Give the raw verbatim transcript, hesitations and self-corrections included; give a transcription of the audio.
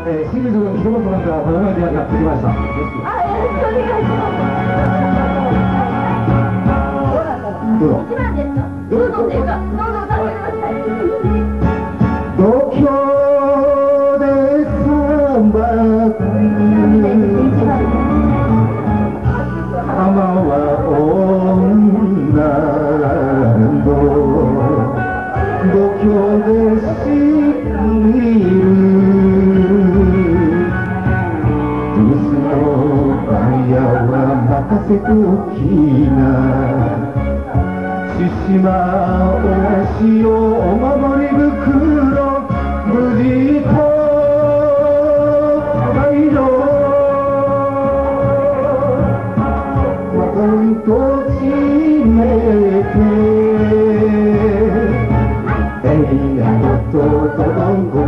えー、清水君、一言なんかこの前でやってきました。 あ、よろしくお願いします。 どうぞ。 一番ですか。どうぞっていうか、どうぞ歌ってください。 東京でサバく浜は女の度胸で知る留守の番屋は任せておきな獅子舞おしをお守り袋無事と灰色またんと閉めてえいやっとどどんこ